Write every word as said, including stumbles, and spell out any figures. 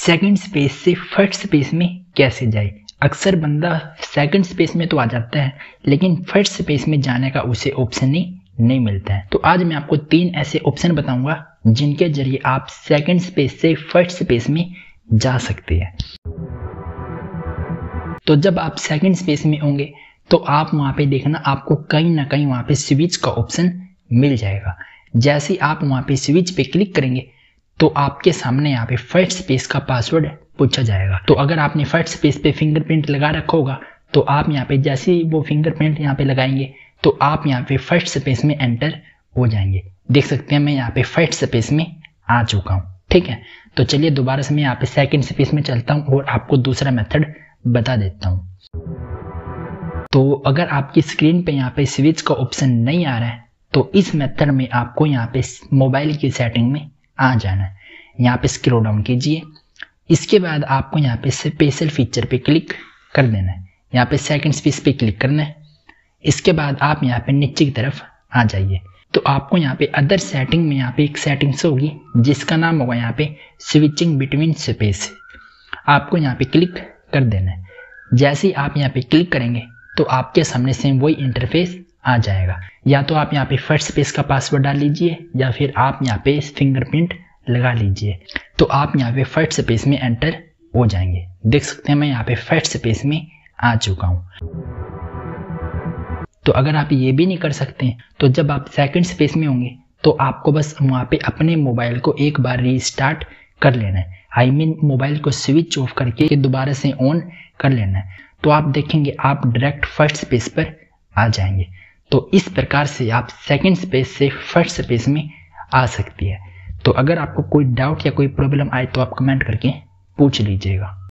Second space से first space में कैसे जाए। अक्सर बंदा सेकंड स्पेस में तो आ जाता है लेकिन फर्स्ट स्पेस में जाने का उसे ऑप्शन ही नहीं मिलता है। तो आज मैं आपको तीन ऐसे ऑप्शन बताऊंगा जिनके जरिए आप सेकंड स्पेस से फर्स्ट स्पेस में जा सकते हैं। तो जब आप सेकंड स्पेस में होंगे तो आप वहां पे देखना आपको कहीं ना कहीं वहां पे स्विच का ऑप्शन मिल जाएगा। जैसे आप वहां पे स्विच पे क्लिक करेंगे तो आपके सामने यहाँ पे फर्स्ट स्पेस का पासवर्ड पूछा जाएगा। तो अगर आपने फर्स्ट स्पेस पे फिंगरप्रिंट लगा रखा होगा तो आप यहाँ पे जैसे ही वो फिंगरप्रिंट यहाँ पे लगाएंगे तो आप यहाँ पे फर्स्ट स्पेस में एंटर हो जाएंगे। देख सकते हैं मैं यहाँ पे फर्स्ट स्पेस में आ चुका हूँ। ठीक है, तो चलिए दोबारा से मैं यहाँ पे सेकंड स्पेस में चलता हूँ और आपको दूसरा मेथड बता देता हूँ। तो अगर आपकी स्क्रीन पे यहाँ पे स्विच का ऑप्शन नहीं आ रहा है तो इस मेथड में आपको यहाँ पे मोबाइल की सेटिंग में आ जाना है। यहाँ पे स्क्रॉल डाउन कीजिए, इसके बाद आपको यहाँ पे स्पेशल फीचर पे क्लिक कर देना है। यहाँ पे सेकंड स्पेस पे क्लिक करना है। इसके बाद आप यहाँ पे नीचे की तरफ आ जाइए तो आपको यहाँ पे अदर सेटिंग में यहाँ पे एक सेटिंग्स होगी जिसका नाम होगा यहाँ पे स्विचिंग बिटवीन स्पेस। आपको यहाँ पे क्लिक कर देना है। जैसे ही आप यहाँ पे क्लिक करेंगे तो आपके सामने सेम वही इंटरफेस आ जाएगा। या तो आप यहाँ पे फर्स्ट स्पेस का पासवर्ड डाल लीजिए या फिर आप यहाँ पे फिंगरप्रिंट लगा लीजिए तो आप यहाँ पे फर्स्ट स्पेस में एंटर हो जाएंगे। देख सकते हैं मैं यहाँ पे फर्स्ट स्पेस में आ चुका हूँ। तो अगर आप ये भी नहीं कर सकते तो जब आप सेकंड स्पेस में होंगे तो आपको बस वहाँ पे अपने मोबाइल को एक बार रीस्टार्ट कर लेना है। आई मीन मोबाइल को स्विच ऑफ करके दोबारा से ऑन कर लेना है। तो आप देखेंगे आप डायरेक्ट फर्स्ट स्पेस पर आ जाएंगे। तो इस प्रकार से आप सेकंड स्पेस से फर्स्ट स्पेस में आ सकती है। तो अगर आपको कोई डाउट या कोई प्रॉब्लम आए तो आप कमेंट करके पूछ लीजिएगा।